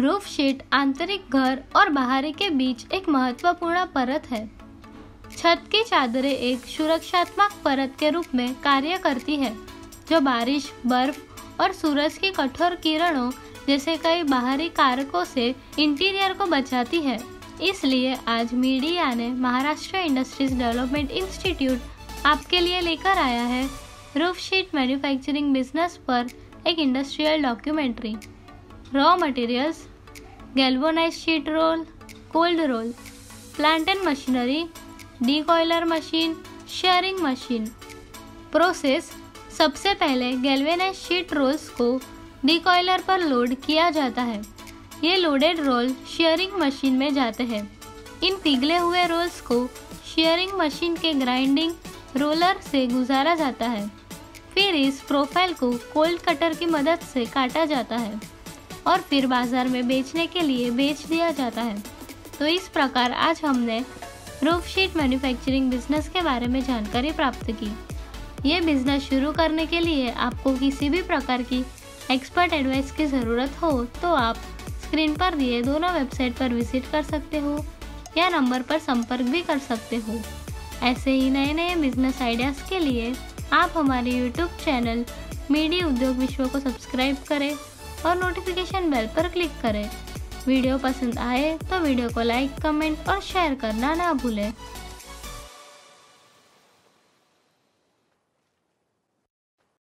Roof sheet आंतरिक घर और बाहरी के बीच एक महत्वपूर्ण परत है। छत की चादरें एक सुरक्षात्मक परत के रूप में कार्य करती है जो बारिश, बर्फ और सूरज की कठोर किरणों जैसे कई बाहरी कारकों से इंटीरियर को बचाती है। इसलिए आज मीडिया ने महाराष्ट्र इंडस्ट्रीज डेवलपमेंट इंस्टीट्यूट आपके लिए लेकर आया है रूफ शीट मैन्युफैक्चरिंग बिजनेस पर एक industrial documentary. Raw materials, galvanised sheet roll, cold roll, plant and machinery, decoiler machine, shearing machine. Process: सबसे पहले गैल्वेनाइज्ड शीट रोल्स को डीकॉइलर पर लोड किया जाता है। ये लोडेड रोल शेयरिंग मशीन में जाते हैं। इन पिघले हुए रोल्स को शेयरिंग मशीन के ग्राइंडिंग रोलर से गुजारा जाता है। फिर इस प्रोफाइल को कोल्ड कटर की मदद से काटा जाता है और फिर बाजार में बेचने के लिए बेच दिया जाता है। तो इस प्रकार आज हमने रूफ शीट मैन्युफैक्चरिंग बिजनेस के बारे में जानकारी प्राप्त की। ये बिजनेस शुरू करने के लिए आपको किसी भी प्रकार की एक्सपर्ट एडवाइस की ज़रूरत हो तो आप स्क्रीन पर दिए दोनों वेबसाइट पर विजिट कर सकते हो या नंबर पर संपर्क भी कर सकते हो। ऐसे ही नए नए बिजनेस आइडियाज़ के लिए आप हमारे यूट्यूब चैनल मीडिया उद्योग विश्व को सब्सक्राइब करें और नोटिफिकेशन बेल पर क्लिक करें। वीडियो पसंद आए तो वीडियो को लाइक, कमेंट और शेयर करना ना भूलें।